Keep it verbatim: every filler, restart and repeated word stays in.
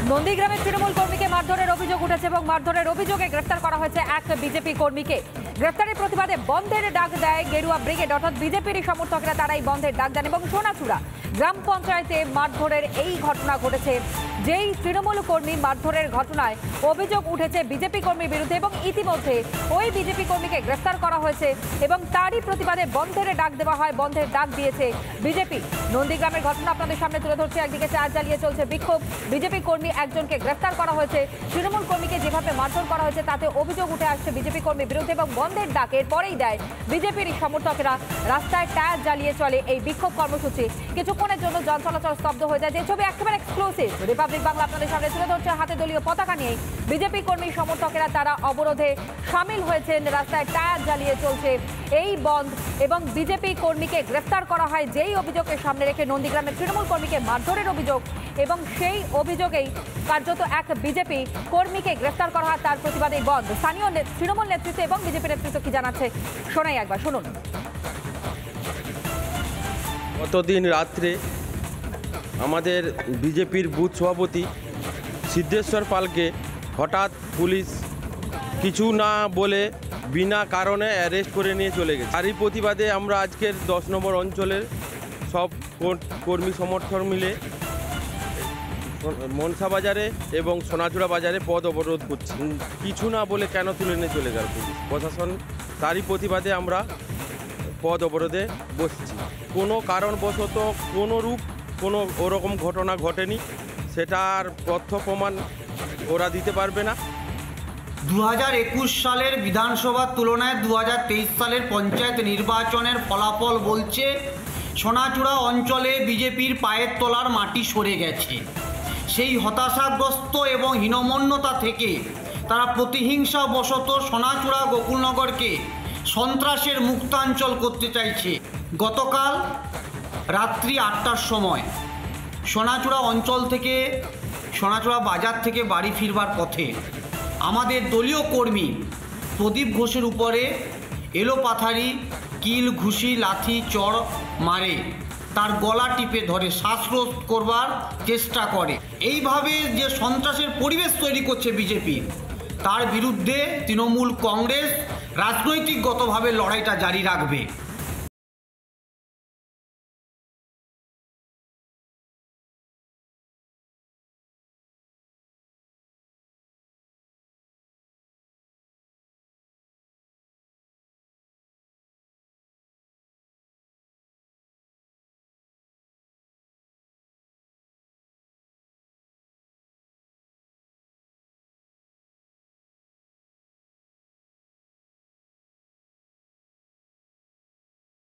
নন্দীগ্রামে তৃণমূল কর্মীকে মারধরের অভিযোগ উঠেছে এবং মারধরের অভিযোগে গ্রেফতার করা হয়েছে এক বিজেপি কর্মীকে। গ্রেফতারের প্রতিবাদে বন্ধের ডাক দেয় গেরুয়া ব্রিগেড, অর্থাৎ বিজেপির সমর্থকরা তারা এই বন্ধের ডাক দেন এবং সোনাচূড়া গ্রাম পঞ্চায়েতে মারধরের এই ঘটনা ঘটেছে। যেই তৃণমূল কর্মী মারধরের ঘটনায় অভিযোগ উঠেছে বিজেপি কর্মীর বিরুদ্ধে এবং ইতিমধ্যে ওই বিজেপি কর্মীকে গ্রেফতার করা হয়েছে এবং তারই প্রতিবাদে বন্ধের ডাক দেওয়া হয়, বন্ধের ডাক দিয়েছে বিজেপি। নন্দীগ্রামের ঘটনা আপনাদের সামনে তুলে ধরছে। একদিকে চার জ্বালিয়ে চলছে বিক্ষোভ, বিজেপি কর্মী একজনকে গ্রেফতার করা হয়েছে, তৃণমূল কর্মীকে যেভাবে মারধর করা হয়েছে তাতে অভিযোগ উঠে আসছে বিজেপি কর্মীর বিরুদ্ধে এবং বন্ধের ডাকের পরেই দেয় বিজেপির সমর্থকেরা রাস্তায় টায়ার জ্বালিয়ে চলে এই বিক্ষোভ কর্মসূচি। কিছুক্ষণের জন্য যান চলাচল স্তব্ধ হয়ে যায়। যে ছবি একেবারে এক্সক্লুসিভ রিপাবলিক বাংলা আপনাদের সামনে তুলে ধরছে। হাতে দলীয় পতাকা নিয়ে বিজেপি কর্মী সমর্থকেরা তারা অবরোধে সামিল হয়েছেন, রাস্তায় টায়ার জ্বালিয়ে চলছে এই বন্ধ এবং বিজেপি কর্মীকে গ্রেফতার করা হয় যেই অভিযোগকে সামনে রেখে নন্দীগ্রামের তৃণমূল কর্মীকে মারধরের অভিযোগ এবং সেই অভিযোগেই কার্যত এক বিজেপি কর্মীকে গ্রেফতার করা হয়, তার প্রতিবাদে বন্ধ। স্থানীয় তৃণমূল নেতৃত্ব এবং বিজেপি নেতৃত্ব কি জানাচ্ছে শোনাই একবার, শুনুন। গতদিন রাত্রে আমাদের বিজেপির বুথ সভাপতি সিদ্ধেশ্বর পালকে হঠাৎ পুলিশ কিছু না বলে বিনা কারণে অ্যারেস্ট করে নিয়ে চলে গেছে। তারই প্রতিবাদে আমরা আজকের দশ নম্বর অঞ্চলের সব কর্মী সমর্থক মিলে মনসা বাজারে এবং সোনাচূড়া বাজারে পথ অবরোধ করছি। কিছু না বলে কেন তুলে নিয়ে চলে গেল পুলিশ প্রশাসন, তারই প্রতিবাদে আমরা পথ অবরোধে বসছি। কোনো কারণবশত কোনো রূপ কোনো ওরকম ঘটনা ঘটেনি, সেটার তথ্য প্রমাণ ওরা দিতে পারবে না। দু হাজার একুশ সালের বিধানসভার তুলনায় দু হাজার তেইশ সালের পঞ্চায়েত নির্বাচনের ফলাফল বলছে সোনাচূড়া অঞ্চলে বিজেপির পায়ের তলার মাটি সরে গেছে। সেই হতাশাগ্রস্ত এবং হীনমন্যতা থেকে তারা প্রতিহিংসাবশত সোনাচূড়া গোকুলনগরকে সন্ত্রাসের মুক্তাঞ্চল করতে চাইছে। গতকাল রাত্রি আটটার সময় সোনাচূড়া অঞ্চল থেকে সোনাচূড়া বাজার থেকে বাড়ি ফিরবার পথে আমাদের দলীয় কর্মী প্রদীপ ঘোষের উপরে এলোপাথারি কিল ঘুষি লাথি চড় মারে, তার গলা টিপে ধরে শ্বাসরোধ করবার চেষ্টা করে। এইভাবে যে সন্ত্রাসের পরিবেশ তৈরি করছে বিজেপি, তার বিরুদ্ধে তৃণমূল কংগ্রেস রাজনৈতিকগতভাবে লড়াইটা জারি রাখবে।